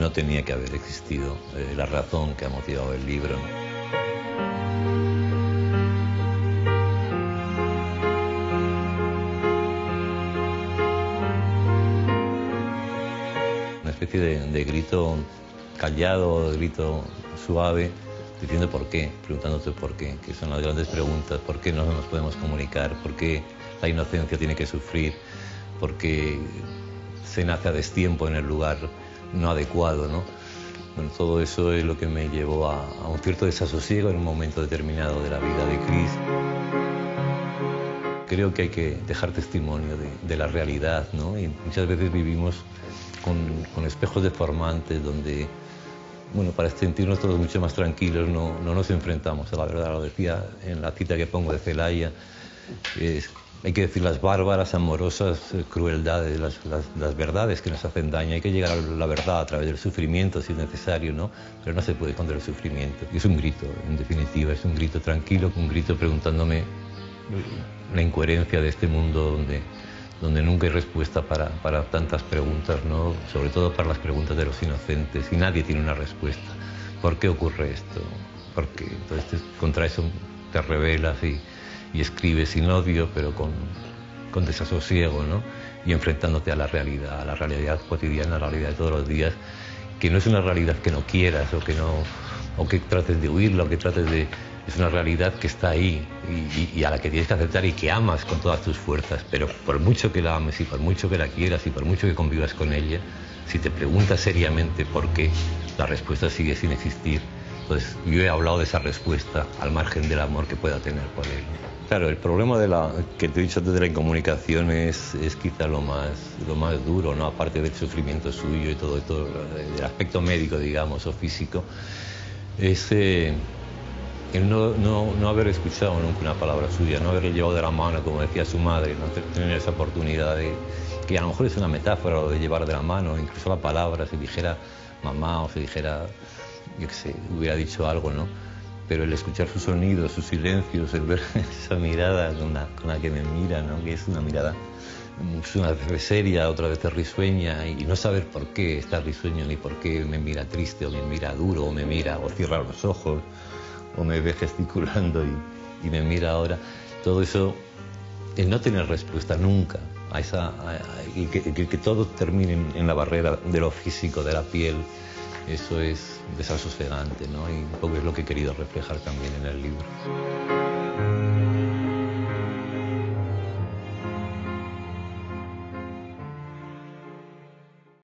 no tenía que haber existido la razón que ha motivado el libro, ¿no? Una especie de grito callado, de grito suave, diciendo por qué, preguntándote por qué, que son las grandes preguntas. ¿Por qué no nos podemos comunicar? ¿Por qué la inocencia tiene que sufrir? ¿Por qué se nace a destiempo en el lugar no adecuado, ¿no? Bueno, todo eso es lo que me llevó a un cierto desasosiego en un momento determinado de la vida de Chris. Creo que hay que dejar testimonio de la realidad, ¿no? Y muchas veces vivimos con espejos deformantes donde, bueno, para sentirnos todos mucho más tranquilos no nos enfrentamos a la verdad. Lo decía en la cita que pongo de Celaya, hay que decir las bárbaras, amorosas crueldades, las verdades que nos hacen daño. Hay que llegar a la verdad a través del sufrimiento si es necesario, ¿no? Pero no se puede contra el sufrimiento. Y es un grito, en definitiva, es un grito tranquilo, un grito preguntándome la incoherencia de este mundo donde nunca hay respuesta para tantas preguntas, ¿no? Sobre todo para las preguntas de los inocentes, y nadie tiene una respuesta. ¿Por qué ocurre esto? ¿Por qué? Entonces contra eso te rebelas y escribes sin odio, pero con desasosiego, ¿no? Y enfrentándote a la realidad cotidiana, a la realidad de todos los días, que no es una realidad que no quieras o que trates de huirla, o que trates de... Es una realidad que está ahí y a la que tienes que aceptar y que amas con todas tus fuerzas, pero por mucho que la ames y por mucho que la quieras y por mucho que convivas con ella, si te preguntas seriamente por qué, la respuesta sigue sin existir. Entonces yo he hablado de esa respuesta al margen del amor que pueda tener por él. Claro, el problema que te he dicho antes de la incomunicación es quizá lo más duro, ¿no? Aparte del sufrimiento suyo y todo el aspecto médico, digamos, o físico, es el no haber escuchado nunca una palabra suya, no haberle llevado de la mano, como decía su madre, no tener esa oportunidad que a lo mejor es una metáfora lo de llevar de la mano, incluso la palabra, si dijera mamá o si dijera, yo qué sé, hubiera dicho algo, ¿no? Pero el escuchar sus sonidos, sus silencios, el ver esa mirada con la que me mira, ¿no? Que es una mirada, una vez seria, otra vez risueña, y no saber por qué está risueño, ni por qué me mira triste, o me mira duro, o cierra los ojos, o me ve gesticulando y me mira ahora. Todo eso, el no tener respuesta nunca y que todo termine en la barrera de lo físico, de la piel, eso es desasosegante, ¿no? Y un poco es lo que he querido reflejar también en el libro.